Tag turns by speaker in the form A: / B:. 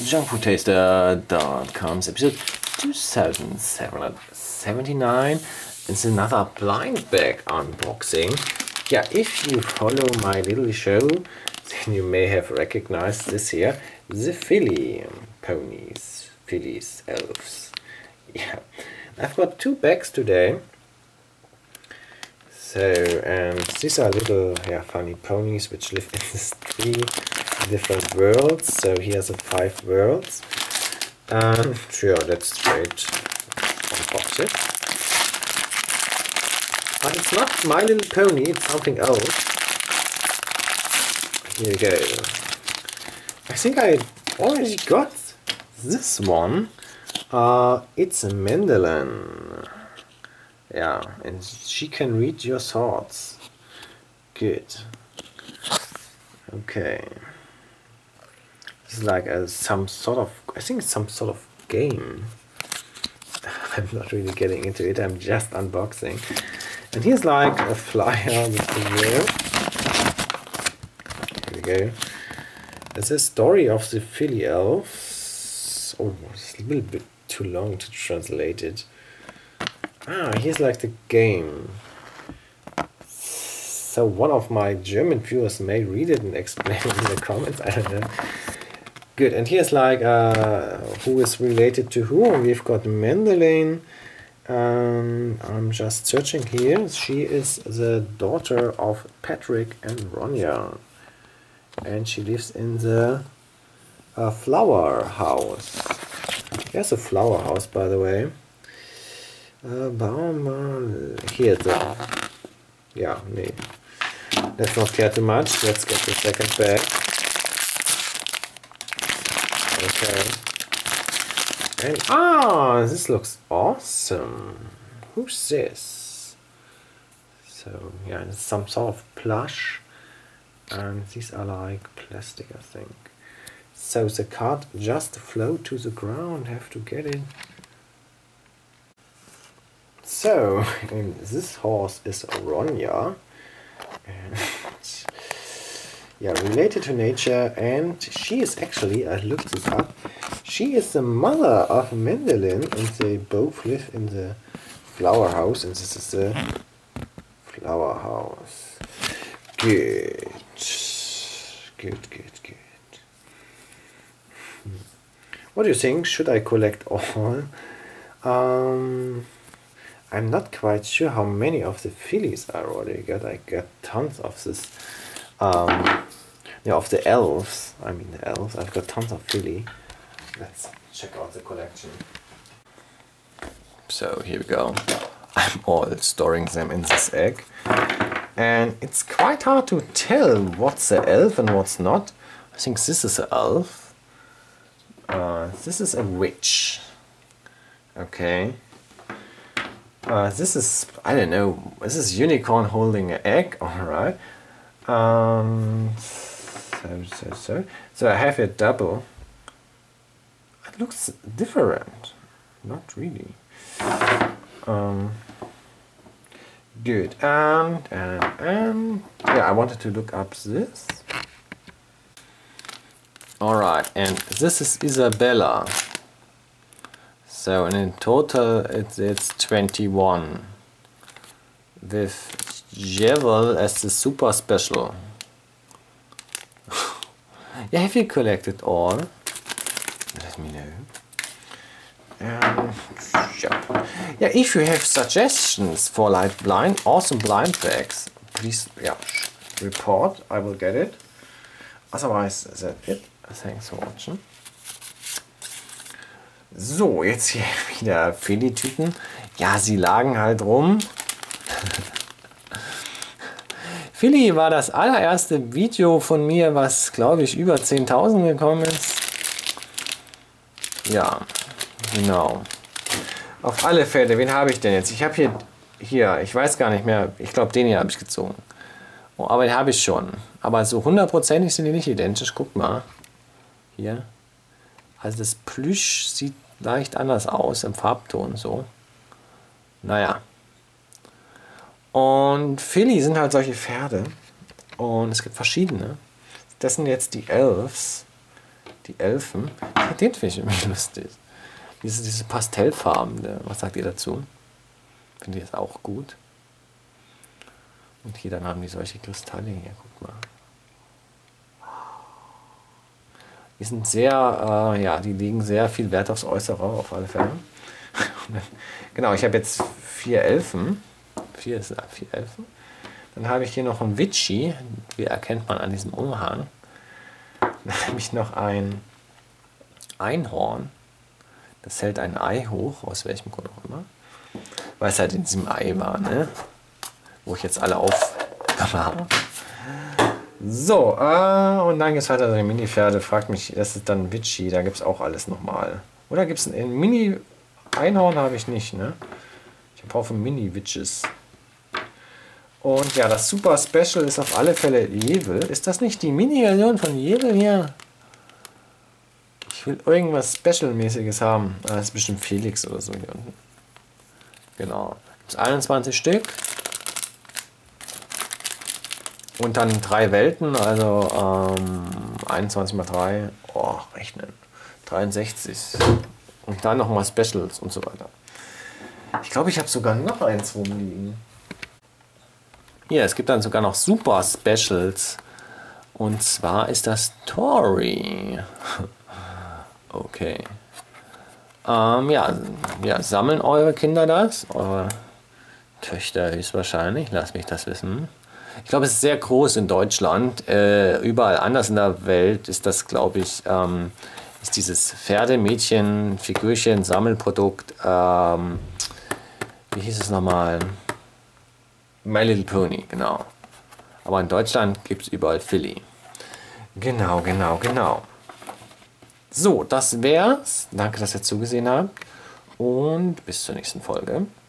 A: JunkFoodTaster.com's episode 2779. It's another blind bag unboxing. Yeah, if you follow my little show, then you may have recognized this here, the Philly ponies, Phillies, elves. Yeah, I've got two bags today. So, and these are little, funny ponies which live in these three different worlds. So here's the 5 worlds. And sure, let's straight unbox it. But it's not My Little Pony, it's something else. Here we go. I think I already got this one. It's a Mendelin. Yeah, and she can read your thoughts. Good. Okay. This is like some sort of, I think it's some sort of game. I'm not really getting into it, I'm just unboxing. And here's like a flyer with the word. Here we go. It's a story of the Philly elves. Oh, it's a little bit too long to translate it. Here's like the game. So one of my German viewers may read it and explain it in the comments, I don't know. Good, and here's like who is related to who. We've got Mendelin. I'm just searching here. She is the daughter of Patrick and Ronja. And she lives in the flower house. There's a flower house, by the way. Here the, nee. Let's not care too much. Let's get the second bag. Okay. And this looks awesome. Who's this? So yeah, it's some sort of plush. And these are like plastic, I think. So the card just float to the ground. Have to get it. So, and this horse is Ronja, and related to nature, and she is actually, I looked this up, she is the mother of Mendelin, and they both live in the flower house, and this is the flower house. Good. What do you think? Should I collect all? I'm not quite sure how many of the Phillies I already got. I got tons of this, of the elves. I mean the elves. I've got tons of Philly. Let's check out the collection. So here we go. I'm all storing them in this egg. And it's quite hard to tell what's the elf and what's not. I think this is an elf. This is a witch. Okay. This is, I don't know, this is unicorn holding an egg, alright. So I have it double. It looks different. Not really. Good. And yeah, I wanted to look up this. Alright, and this is Isabella. So, and in total it's 21. With Jewel as the super special. Yeah, have you collected all? Let me know. Yeah, if you have suggestions for like awesome blind bags, please report. I will get it. Otherwise, that's it. Thanks for watching. So, jetzt hier wieder Philly-Tüten. Ja, sie lagen halt rum. Philly war das allererste Video von mir, was glaube ich über 10.000 gekommen ist. Ja, genau. Auf alle Fälle, wen habe ich denn jetzt? Ich habe hier, ich weiß gar nicht mehr, ich glaube den hier habe ich gezogen. Oh, aber den habe ich schon. Aber so hundertprozentig sind die nicht identisch. Guck mal. Hier. Also das Plüsch sieht leicht anders aus im Farbton so. Naja. Und Philly sind halt solche Pferde. Und es gibt verschiedene. Das sind jetzt die Elves. Die Elfen. Den finde ich irgendwie lustig. Diese Pastellfarben, was sagt ihr dazu? Finde ich das auch gut. Und hier dann haben die solche Kristalle hier, guck mal. Die sind sehr, ja, die legen sehr viel Wert aufs Äußere, auf alle Fälle. Genau, ich habe jetzt 4 Elfen. 4 Elfen. Dann habe ich hier noch ein Witchy, wie erkennt man an diesem Umhang. Dann habe ich noch ein Einhorn. Das hält ein Ei hoch, aus welchem Grund auch immer. Weil es halt in diesem Ei war, ne? Wo ich jetzt alle aufbewahre. So, und dann geht es weiter, die Mini-Pferde. Fragt mich, das ist dann Witchy, da gibt es auch alles nochmal. Oder gibt es ein Mini-Einhorn? Habe ich nicht, ne? Ich habe auch von Mini-Witches. Und ja, das Super Special ist auf alle Fälle Jevel. Ist das nicht die Mini-Version von Jevel hier? Ich will irgendwas Special-mäßiges haben. Das ist bestimmt Felix oder so hier unten. Genau. Gibt es 21 Stück. Und dann 3 Welten, also 21 mal 3, oh, rechnen, 63. Und dann nochmal Specials und so weiter. Ich glaube, ich habe sogar noch eins rumliegen. Hier, es gibt dann sogar noch Super Specials. Und zwar ist das Tori. Okay. Ja, sammeln eure Kinder das? Eure Töchter höchstwahrscheinlich, lasst mich das wissen. Ich glaube, es ist sehr groß in Deutschland. Überall anders in der Welt ist das, glaube ich, ist dieses Pferdemädchen, Figürchen, Sammelprodukt, wie hieß es nochmal? My Little Pony, genau. Aber in Deutschland gibt es überall Philly. Genau. So, das wär's. Danke, dass ihr zugesehen habt. Und bis zur nächsten Folge.